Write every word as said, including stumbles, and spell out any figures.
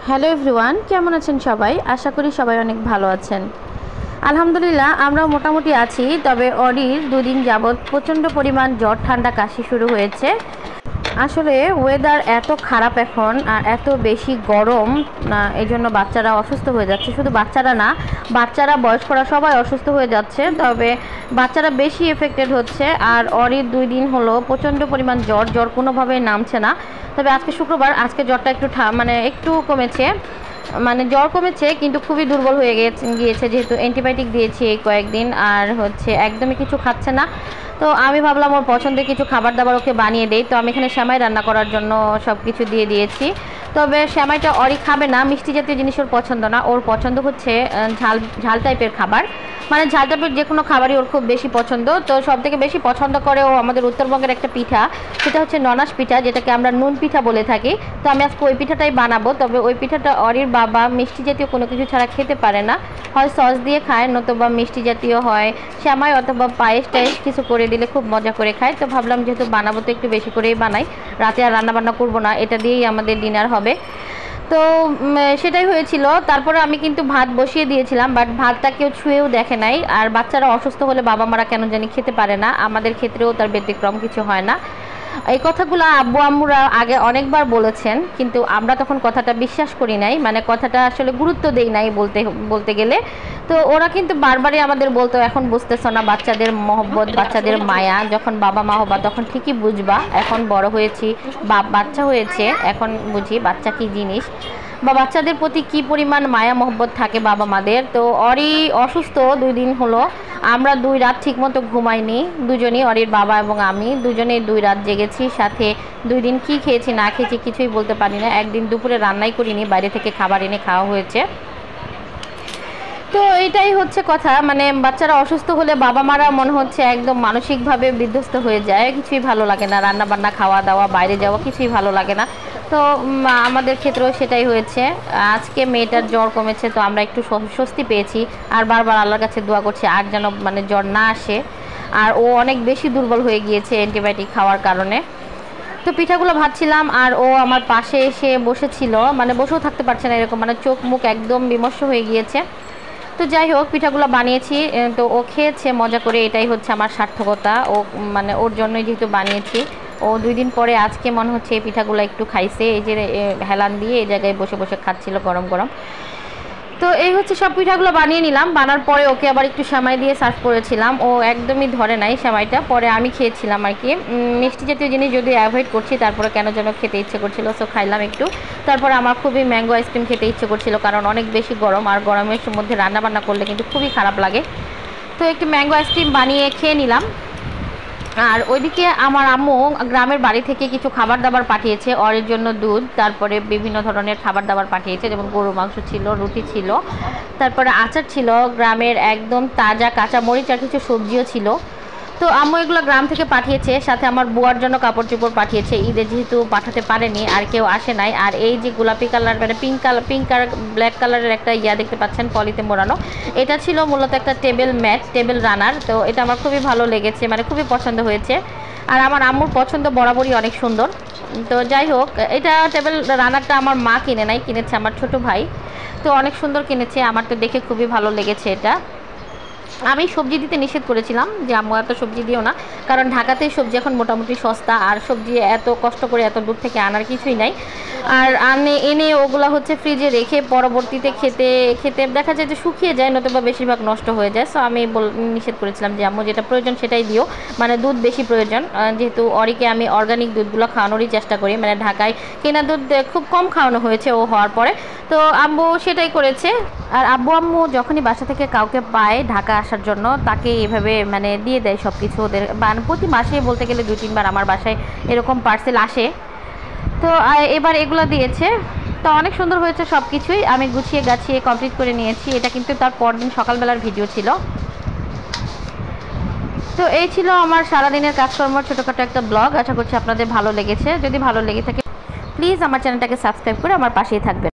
Hello everyone, কেমন আছেন সবাই? আশা করি সবাই অনেক ভালো আছেন। আলহামদুলিল্লাহ আমরাও মোটামুটি আছি। তবে অরির দুদিন যাবৎ প্রচণ্ড পরিমাণ জ্বর, ঠান্ডা, কাশি শুরু হয়েছে। আসলে ওয়েদার এত খারাপ এখন আর এত বেশি গরম, এই জন্য বাচ্চারা অসুস্থ হয়ে যাচ্ছে। শুধু বাচ্চারা না, বাচ্চারা বয়স্করা সবাই অসুস্থ হয়ে যাচ্ছে। তবে বাচ্চারা বেশি এফেক্টেড হচ্ছে। আর অরির দুই দিন হলো প্রচণ্ড পরিমাণ জ্বর জ্বর কোনোভাবেই নামছে না। তবে আজকে শুক্রবার, আজকে জ্বরটা একটু মানে একটু কমেছে, মানে জ্বর কমেছে, কিন্তু খুবই দুর্বল হয়ে গিয়েছে গিয়েছে যেহেতু অ্যান্টিবায়োটিক দিয়েছি এই কয়েকদিন। আর হচ্ছে একদমই কিছু খাচ্ছে না। তো আমি ভাবলাম ওর পছন্দের কিছু খাবার দাবার ওকে বানিয়ে দেই। তো আমি এখানে সেমাই রান্না করার জন্য সব কিছু দিয়ে দিয়েছি। তবে সেমাইটা অরি খাবে না, মিষ্টি জাতীয় জিনিস ওর পছন্দ না। ওর পছন্দ হচ্ছে ঝাল ঝাল টাইপের খাবার, মানে ঝাল টাইপের যে কোনো খাবারই ওর খুব বেশি পছন্দ। তো সব থেকে বেশি পছন্দ করে ও আমাদের উত্তরবঙ্গের একটা পিঠা, সেটা হচ্ছে ননাস পিঠা, যেটাকে আমরা নুন পিঠা বলে থাকি। তো আমি আজকে ওই পিঠাটাই বানাবো। তবে ওই পিঠাটা অরির বাবা মিষ্টি জাতীয় কোনো কিছু ছাড়া খেতে পারে না, হয় সস দিয়ে খায়, নতুবা মিষ্টি জাতীয় হয় সেমাই অথবা পায়েস টায়েস কিছু করে দিলে খুব মজা করে খায়। তো ভাবলাম যেহেতু বানাবো তো একটু বেশি করেই বানাই, রাতে আর রান্না বান্না করবো না, এটা দিয়েই আমাদের ডিনার হবে। তো সেটাই হয়েছিল। তারপরে আমি কিন্তু ভাত বসিয়ে দিয়েছিলাম, বাট ভাতটা কেউ ছুঁয়েও দেখে নাই। আর বাচ্চারা অসুস্থ হলে বাবা মারা কেন জানি খেতে পারে না, আমাদের ক্ষেত্রেও তার ব্যতিক্রম কিছু হয় না। এই কথাগুলো আব্বু আম্মুরা আগে অনেকবার বলেছেন, কিন্তু আমরা তখন কথাটা বিশ্বাস করি নাই, মানে কথাটা আসলে গুরুত্ব দেই নাই বলতে বলতে গেলে। তো ওরা কিন্তু বারবারই আমাদের বলতো, এখন বুঝতেছ না বাচ্চাদের মহব্বত, বাচ্চাদের মায়া, যখন বাবা মা হবা তখন ঠিকই বুঝবা। এখন বড় হয়েছি, বাচ্চা হয়েছে, এখন বুঝি বাচ্চা কী জিনিস বা বাচ্চাদের প্রতি কি পরিমাণ মায়া মহব্বত থাকে বাবা মাদের। তো অরি অসুস্থ দুই দিন হলো, আমরা দুই রাত ঠিকমতো ঘুমাইনি দুজনই, অরির বাবা এবং আমি দুজনেই দুই রাত জেগেছি। সাথে দুই দিন কী খেয়েছি না খেয়েছি কিছুই বলতে পারি না। একদিন দুপুরে রান্নাই করিনি, বাইরে থেকে খাবার এনে খাওয়া হয়েছে। তো এটাই হচ্ছে কথা, মানে বাচ্চারা অসুস্থ হলে বাবা মারা মনে হচ্ছে একদম মানসিকভাবে বিধ্বস্ত হয়ে যায়, কিছুই ভালো লাগে না, রান্না বান্না, খাওয়া দাওয়া, বাইরে যাওয়া কিছুই ভালো লাগে না। তো আমাদের ক্ষেত্রেও সেটাই হয়েছে। আজকে মেয়েটার জ্বর কমেছে, তো আমরা একটু স্বস্তি পেয়েছি। আর বারবার আল্লাহর কাছে দোয়া করছি আর যেন মানে জ্বর না আসে। আর ও অনেক বেশি দুর্বল হয়ে গিয়েছে অ্যান্টিবায়োটিক খাওয়ার কারণে। তো পিঠাগুলো ভাজছিলাম আর ও আমার পাশে এসে বসেছিল, মানে বসেও থাকতে পারছে না এরকম, মানে চোখ মুখ একদম বিমর্ষ হয়ে গিয়েছে। তো যাই হোক, পিঠাগুলো বানিয়েছি, তো ও খেয়েছে মজা করে, এটাই হচ্ছে আমার সার্থকতা। ও মানে ওর জন্যই যেহেতু বানিয়েছি, ও দুই দিন পরে আজকে মনে হচ্ছে এই পিঠাগুলো একটু খাইছে, এই যে হেলান দিয়ে এই জায়গায় বসে বসে খাচ্ছিল গরম গরম। তো এই হচ্ছে সব পিঠাগুলো বানিয়ে নিলাম। বানার পরে ওকে আবার একটু সেমাই দিয়ে সার্ভ করেছিলাম, ও একদমই ধরে নাই সেমাইটা, পরে আমি খেয়েছিলাম আর কি। মিষ্টি জাতীয় জিনিস যদি অ্যাভয়েড করছি, তারপরে কেন যেন খেতে ইচ্ছে করছিল, সো খাইলাম একটু। তারপরে আমার খুবই ম্যাঙ্গো আইসক্রিম খেতে ইচ্ছে করছিল, কারণ অনেক বেশি গরম, আর গরমের মধ্যে রান্না বান্না করলে কিন্তু খুবই খারাপ লাগে। তো একটু ম্যাঙ্গো আইসক্রিম বানিয়ে খেয়ে নিলাম। আর ওইদিকে আমার আম্মু গ্রামের বাড়ি থেকে কিছু খাবার দাবার পাঠিয়েছে, ওর জন্য দুধ, তারপরে বিভিন্ন ধরনের খাবার দাবার পাঠিয়েছে, যেমন গরু মাংস ছিল, রুটি ছিল, তারপরে আচার ছিল, গ্রামের একদম তাজা কাঁচা মরিচ, আর কিছু সবজিও ছিল। তো আম্মু এগুলো গ্রাম থেকে পাঠিয়েছে, সাথে আমার বুয়ার জন্য কাপড় চোপড় পাঠিয়েছে, ঈদে যেহেতু পাঠাতে পারেনি আর কেউ আসে নাই। আর এই যে গোলাপি কালার, মানে পিঙ্ক কালার, পিঙ্ক আর ব্ল্যাক কালারের একটা ইয়া দেখতে পাচ্ছেন পলিতে মোড়ানো, এটা ছিল মূলত একটা টেবিল ম্যাট, টেবিল রানার। তো এটা আমার খুবই ভালো লেগেছে, মানে খুবই পছন্দ হয়েছে। আর আমার আম্মুর পছন্দ বরাবরই অনেক সুন্দর। তো যাই হোক, এটা টেবিল রানারটা আমার মা কিনে নাই, কিনেছে আমার ছোট ভাই। তো অনেক সুন্দর কিনেছে, আমার তো দেখে খুবই ভালো লেগেছে এটা। আমি সবজি দিতে নিষেধ করেছিলাম যে আম্মু এত সবজি দিও না, কারণ ঢাকাতেই সবজি এখন মোটামুটি সস্তা, আর সবজি এত কষ্ট করে এত দূর থেকে আনার কিছুই নাই। আর আনে এনে ওগুলা হচ্ছে ফ্রিজে রেখে পরবর্তীতে খেতে খেতে দেখা যায় যে শুকিয়ে যায়, নতুবা বেশিরভাগ নষ্ট হয়ে যায়। সো আমি নিষেধ করেছিলাম যে আম্মু যেটা প্রয়োজন সেটাই দিও, মানে দুধ বেশি প্রয়োজন, যেহেতু অরিকে আমি অর্গানিক দুধগুলো খাওয়ানোরই চেষ্টা করি, মানে ঢাকায় কেনা দুধ খুব কম খাওয়ানো হয়েছে ও হওয়ার পরে। তো আম্মু সেটাই করেছে। আর আব্বু আম্মু যখনই বাসা থেকে কাউকে পায় ঢাকা আসার জন্য, তাকে এভাবে মানে দিয়ে দেয় সব কিছু। ওদের প্রতি মাসে বলতে গেলে দুই তিনবার আমার বাসায় এরকম পার্সেল আসে। তো এবার এগুলো দিয়েছে। তো অনেক সুন্দর হয়েছে সব কিছুই, আমি গুছিয়ে গাছিয়ে কমপ্লিট করে নিয়েছি। এটা কিন্তু তার পরদিন সকালবেলার ভিডিও ছিল। তো এই ছিল আমার সারাদিনের কাজকর্ম, ছোটোখাটো একটা ব্লগ। আশা করছি আপনাদের ভালো লেগেছে। যদি ভালো লেগে থাকে প্লিজ আমার চ্যানেলটাকে সাবস্ক্রাইব করে আমার পাশেই থাকবেন।